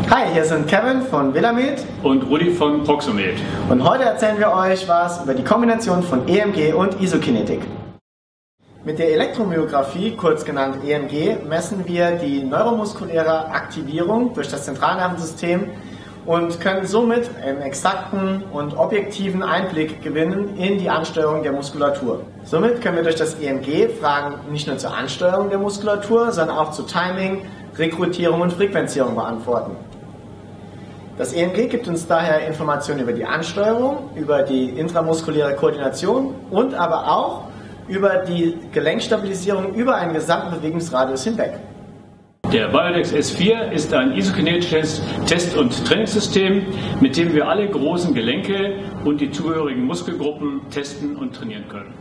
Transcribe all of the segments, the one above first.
Hi, hier sind Kevin von Villamed und Rudi von Proxomed. Und heute erzählen wir euch was über die Kombination von EMG und Isokinetik. Mit der Elektromyographie, kurz genannt EMG, messen wir die neuromuskuläre Aktivierung durch das Zentralnervensystem und können somit einen exakten und objektiven Einblick gewinnen in die Ansteuerung der Muskulatur. Somit können wir durch das EMG Fragen nicht nur zur Ansteuerung der Muskulatur, sondern auch zu Timing, Rekrutierung und Frequenzierung beantworten. Das EMG gibt uns daher Informationen über die Ansteuerung, über die intramuskuläre Koordination und aber auch über die Gelenkstabilisierung über einen gesamten Bewegungsradius hinweg. Der Biodex S4 ist ein isokinetisches Test- und Trainingssystem, mit dem wir alle großen Gelenke und die zugehörigen Muskelgruppen testen und trainieren können.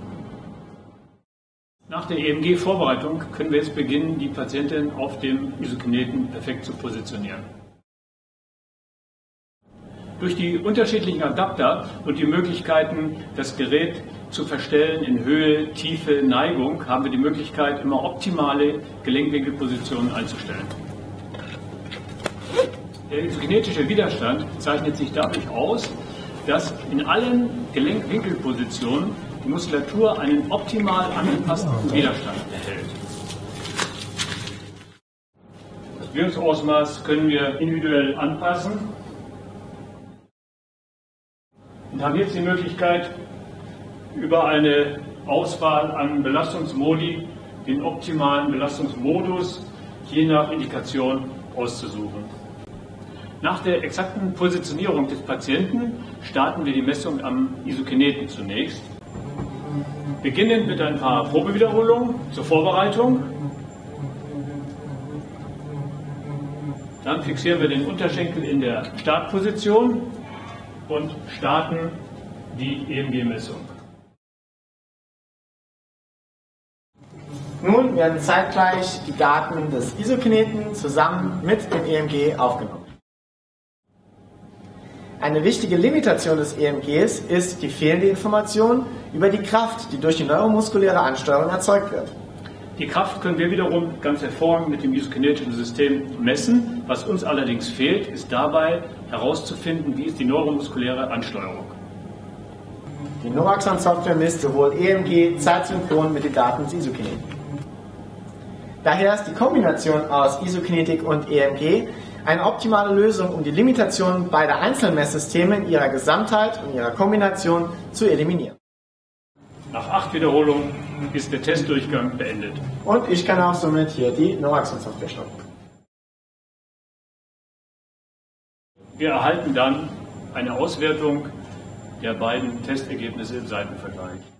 Nach der EMG-Vorbereitung können wir jetzt beginnen, die Patientin auf dem Isokineten perfekt zu positionieren. Durch die unterschiedlichen Adapter und die Möglichkeiten, das Gerät zu verstellen in Höhe, Tiefe, Neigung, haben wir die Möglichkeit, immer optimale Gelenkwinkelpositionen einzustellen. Der isokinetische Widerstand zeichnet sich dadurch aus, dass in allen Gelenkwinkelpositionen die Muskulatur einen optimal angepassten Widerstand erhält. Das Wirkungsausmaß können wir individuell anpassen und haben jetzt die Möglichkeit, über eine Auswahl an Belastungsmodi den optimalen Belastungsmodus je nach Indikation auszusuchen. Nach der exakten Positionierung des Patienten starten wir die Messung am Isokineten zunächst. Beginnend mit ein paar Probewiederholungen zur Vorbereitung. Dann fixieren wir den Unterschenkel in der Startposition und starten die EMG-Messung. Nun werden zeitgleich die Daten des Isokineten zusammen mit dem EMG aufgenommen. Eine wichtige Limitation des EMGs ist die fehlende Information über die Kraft, die durch die neuromuskuläre Ansteuerung erzeugt wird. Die Kraft können wir wiederum ganz hervorragend mit dem isokinetischen System messen. Was uns allerdings fehlt, ist dabei herauszufinden, wie ist die neuromuskuläre Ansteuerung. Die Novaxon-Software misst sowohl EMG zeitsynchron mit den Daten des Isokineten. Daher ist die Kombination aus Isokinetik und EMG eine optimale Lösung, um die Limitationen beider Einzelmesssysteme in ihrer Gesamtheit und ihrer Kombination zu eliminieren. Nach 8 Wiederholungen ist der Testdurchgang beendet. Und ich kann auch somit hier die Novaxon-Software stoppen. Wir erhalten dann eine Auswertung der beiden Testergebnisse im Seitenvergleich.